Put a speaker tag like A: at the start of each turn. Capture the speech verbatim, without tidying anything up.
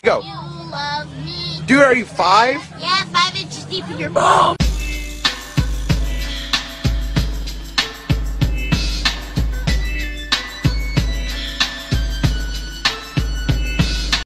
A: Go.
B: You love me.
A: Dude, are you five?
B: Yeah, five inches deep in your mom.